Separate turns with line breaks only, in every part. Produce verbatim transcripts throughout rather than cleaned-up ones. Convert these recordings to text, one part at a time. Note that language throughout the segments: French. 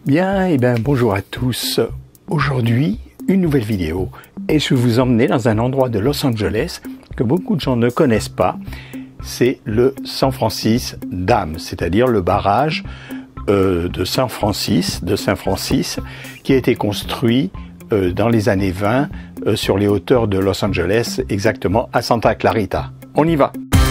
Bien, et bien bonjour à tous. Aujourd'hui, une nouvelle vidéo et je vais vous emmener dans un endroit de Los Angeles que beaucoup de gens ne connaissent pas. C'est le San Francis Dam, c'est-à-dire le barrage euh, de San Francis, de Saint Francis, qui a été construit euh, dans les années vingt euh, sur les hauteurs de Los Angeles, exactement à Santa Clarita. On y va!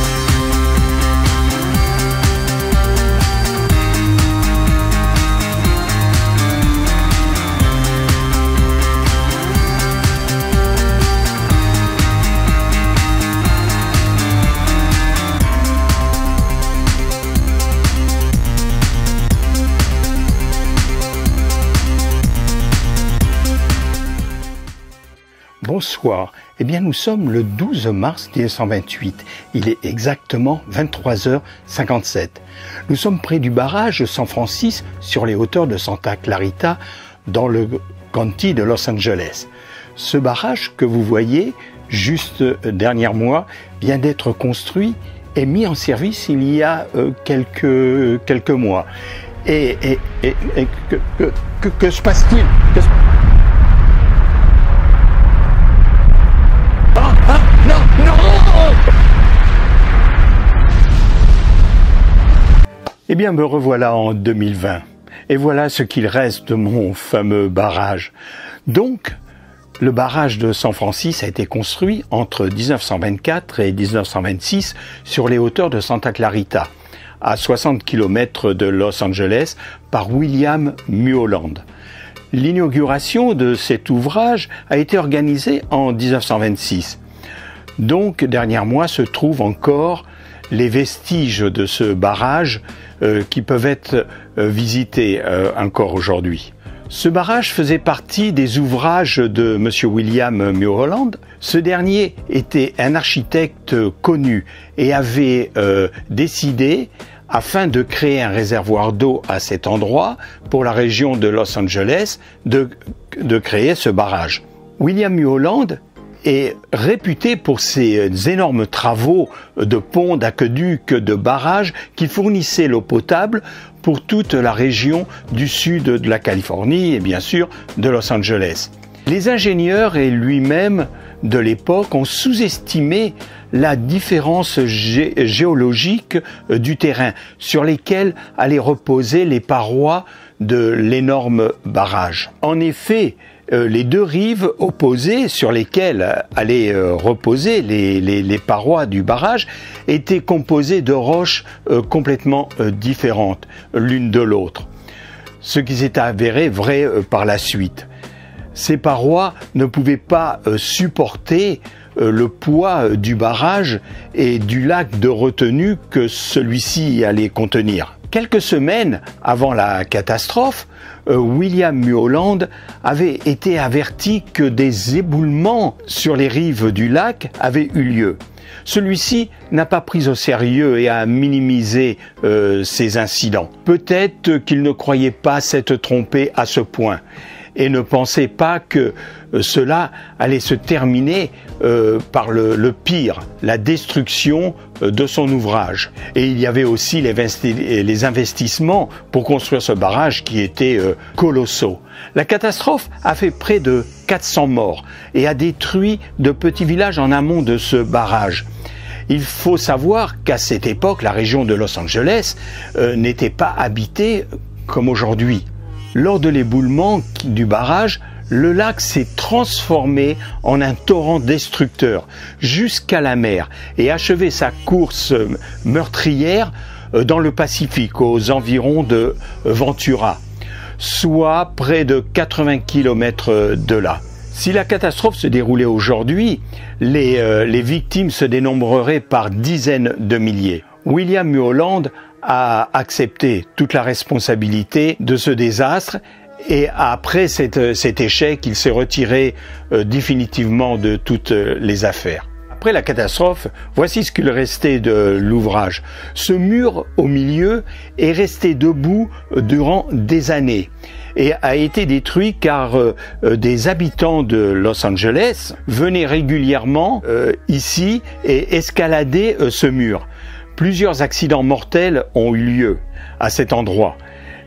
Bonsoir, eh bien nous sommes le douze mars mille neuf cent vingt-huit, il est exactement vingt-trois heures cinquante-sept. Nous sommes près du barrage San Francis sur les hauteurs de Santa Clarita dans le county de Los Angeles. Ce barrage que vous voyez juste derrière moi vient d'être construit et mis en service il y a euh, quelques, quelques mois. Et, et, et, et que, que, que, que se passe-t-il? Que se... Non, non! Eh bien, me revoilà en deux mille vingt. Et voilà ce qu'il reste de mon fameux barrage. Donc, le barrage de San Francis a été construit entre mille neuf cent vingt-quatre et mille neuf cent vingt-six sur les hauteurs de Santa Clarita, à soixante kilomètres de Los Angeles, par William Mulholland. L'inauguration de cet ouvrage a été organisée en mille neuf cent vingt-six. Donc, derrière moi se trouvent encore les vestiges de ce barrage euh, qui peuvent être euh, visités euh, encore aujourd'hui. Ce barrage faisait partie des ouvrages de monsieur William Mulholland. Ce dernier était un architecte connu et avait euh, décidé, afin de créer un réservoir d'eau à cet endroit, pour la région de Los Angeles, de, de créer ce barrage. William Mulholland est réputé pour ses énormes travaux de ponts, d'aqueducs, de barrages qui fournissaient l'eau potable pour toute la région du sud de la Californie et bien sûr de Los Angeles. Les ingénieurs et lui-même de l'époque ont sous-estimé la différence gé géologique du terrain sur lesquels allaient reposer les parois de l'énorme barrage. En effet, Euh, les deux rives opposées sur lesquelles allaient euh, reposer les, les, les parois du barrage étaient composées de roches euh, complètement euh, différentes l'une de l'autre, ce qui s'est avéré vrai euh, par la suite. Ces parois ne pouvaient pas euh, supporter euh, le poids euh, du barrage et du lac de retenue que celui-ci allait contenir. Quelques semaines avant la catastrophe, euh, William Mulholland avait été averti que des éboulements sur les rives du lac avaient eu lieu. Celui-ci n'a pas pris au sérieux et a minimisé euh, ces incidents. Peut-être qu'il ne croyait pas s'être trompé à ce point et ne pensait pas que euh, cela allait se terminer euh, par le, le pire, la destruction euh, de son ouvrage. Et il y avait aussi les, les investissements pour construire ce barrage qui étaient euh, colossaux. La catastrophe a fait près de quatre cents morts et a détruit de petits villages en amont de ce barrage. Il faut savoir qu'à cette époque, la région de Los Angeles euh, n'était pas habitée comme aujourd'hui. Lors de l'éboulement du barrage, le lac s'est transformé en un torrent destructeur jusqu'à la mer et achevé sa course meurtrière dans le Pacifique, aux environs de Ventura, soit près de quatre-vingts kilomètres de là. Si la catastrophe se déroulait aujourd'hui, les, euh, les victimes se dénombreraient par dizaines de milliers. William Mulholland a accepté toute la responsabilité de ce désastre et après cet, cet échec, il s'est retiré euh, définitivement de toutes les affaires. Après la catastrophe, voici ce qu'il restait de l'ouvrage. Ce mur au milieu est resté debout durant des années et a été détruit car euh, des habitants de Los Angeles venaient régulièrement euh, ici et escaladaient euh, ce mur. Plusieurs accidents mortels ont eu lieu à cet endroit.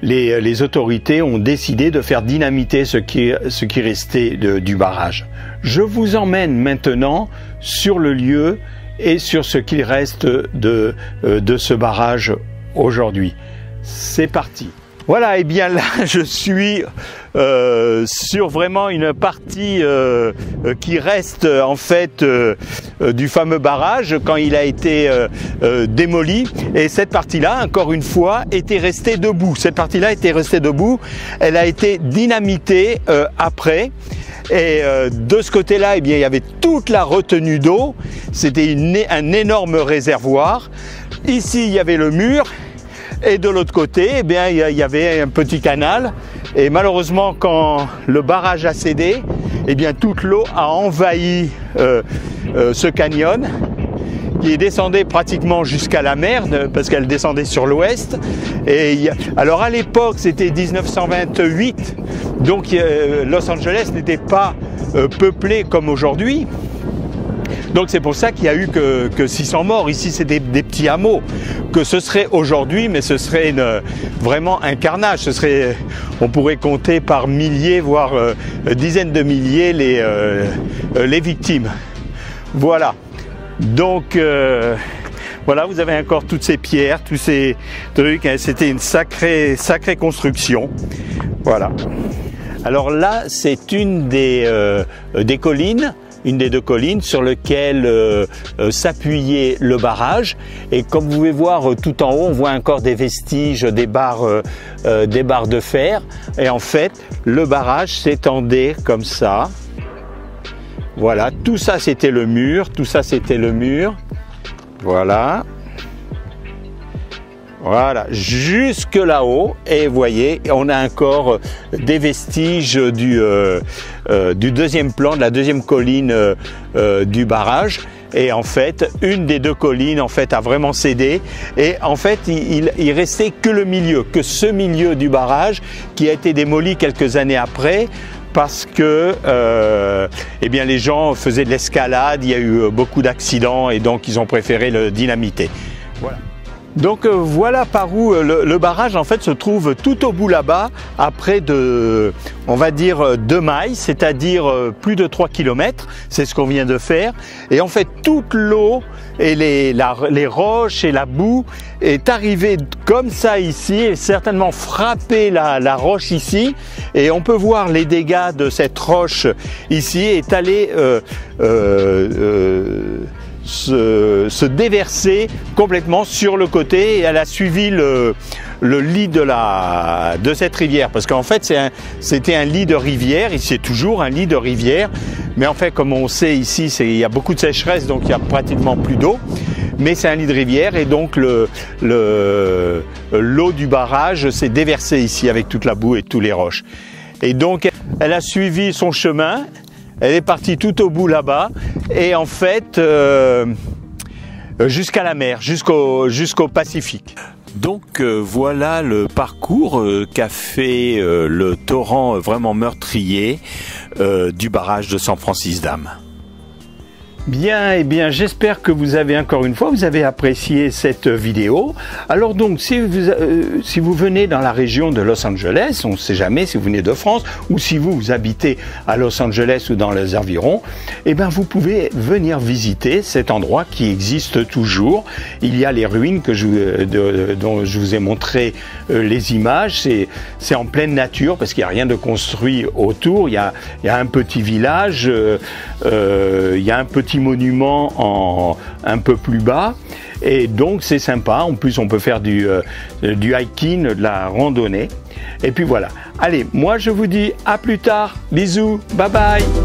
les, les autorités ont décidé de faire dynamiter ce qui, ce qui restait de, du barrage. Je vous emmène maintenant sur le lieu et sur ce qu'il reste de, de ce barrage aujourd'hui. C'est parti. Voilà, et bien là je suis euh, sur vraiment une partie euh, qui reste en fait euh, euh, du fameux barrage quand il a été euh, euh, démoli, et cette partie-là, encore une fois, était restée debout. Cette partie-là était restée debout, elle a été dynamitée euh, après. Et euh, de ce côté-là, eh bien, il y avait toute la retenue d'eau, c'était un énorme réservoir. Ici, il y avait le mur. Et de l'autre côté, eh bien, il y avait un petit canal. Et malheureusement, quand le barrage a cédé, eh bien, toute l'eau a envahi euh, euh, ce canyon, qui descendait pratiquement jusqu'à la mer, parce qu'elle descendait sur l'ouest. Et il y a... alors à l'époque, c'était mille neuf cent vingt-huit, donc euh, Los Angeles n'était pas euh, peuplé comme aujourd'hui. Donc c'est pour ça qu'il y a eu que, que six cents morts. Ici, c'est des, des petits hameaux. Que ce serait aujourd'hui, mais ce serait une, vraiment un carnage. Ce serait, on pourrait compter par milliers, voire euh, dizaines de milliers les, euh, les victimes. Voilà. Donc euh, voilà, vous avez encore toutes ces pierres, tous ces trucs. Hein. C'était une sacrée, sacrée construction. Voilà. Alors là, c'est une des, euh, des collines. Une des deux collines sur lesquelles euh, euh, s'appuyait le barrage, et comme vous pouvez voir euh, tout en haut, on voit encore des vestiges des barres, euh, euh, des barres de fer, et en fait le barrage s'étendait comme ça. Voilà, tout ça c'était le mur, tout ça c'était le mur, voilà. Voilà, jusque là-haut, et vous voyez, on a encore des vestiges du, euh, euh, du deuxième plan, de la deuxième colline euh, euh, du barrage. Et en fait, une des deux collines en fait a vraiment cédé. Et en fait, il, il restait que le milieu, que ce milieu du barrage qui a été démoli quelques années après. Parce que euh, eh bien, les gens faisaient de l'escalade, il y a eu beaucoup d'accidents et donc ils ont préféré le dynamiter. Voilà. Donc euh, voilà par où euh, le, le barrage en fait se trouve tout au bout là-bas, à près de, on va dire, deux miles, c'est-à-dire euh, plus de trois kilomètres, c'est ce qu'on vient de faire. Et en fait toute l'eau et les, la, les roches et la boue est arrivée comme ça ici, et certainement frappé la, la roche ici. Et on peut voir les dégâts de cette roche ici, est allée euh, euh, euh, Se, se déverser complètement sur le côté, et elle a suivi le, le lit de, la, de cette rivière, parce qu'en fait c'était un, un lit de rivière, c'est toujours un lit de rivière, mais en fait comme on sait ici il y a beaucoup de sécheresse, donc il n'y a pratiquement plus d'eau, mais c'est un lit de rivière, et donc le, le, l'eau du barrage s'est déversée ici avec toute la boue et tous les roches, et donc elle a suivi son chemin. Elle est partie tout au bout là-bas, et en fait euh, jusqu'à la mer, jusqu'au jusqu'au Pacifique. Donc euh, voilà le parcours euh, qu'a fait euh, le torrent vraiment meurtrier euh, du barrage de San Francis Dam. Bien, eh bien, j'espère que vous avez encore une fois, vous avez apprécié cette vidéo. Alors donc, si vous, euh, si vous venez dans la région de Los Angeles, on ne sait jamais si vous venez de France, ou si vous, vous habitez à Los Angeles ou dans les environs, eh bien, vous pouvez venir visiter cet endroit qui existe toujours. Il y a les ruines que je, de, dont je vous ai montré euh, les images. C'est, c'est en pleine nature, parce qu'il n'y a rien de construit autour. Il y a, il y a un petit village, euh, euh, il y a un petit monument en, un peu plus bas, et donc c'est sympa. En plus on peut faire du, euh, du hiking, de la randonnée, et puis voilà. Allez, moi je vous dis à plus tard, bisous, bye bye.